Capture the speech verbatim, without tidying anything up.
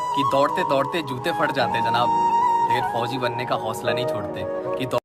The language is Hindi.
कि दौड़ते दौड़ते जूते फट जाते जनाब, फिर फौजी बनने का हौसला नहीं छोड़ते कि